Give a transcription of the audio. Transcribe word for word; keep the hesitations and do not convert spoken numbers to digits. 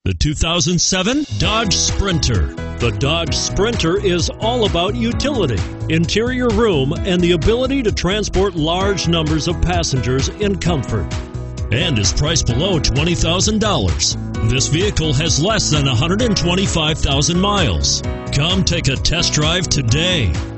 The two thousand seven Dodge Sprinter. The Dodge Sprinter is all about utility, interior room, and the ability to transport large numbers of passengers in comfort, and is priced below twenty thousand dollars. This vehicle has less than one hundred twenty-five thousand miles. Come take a test drive today.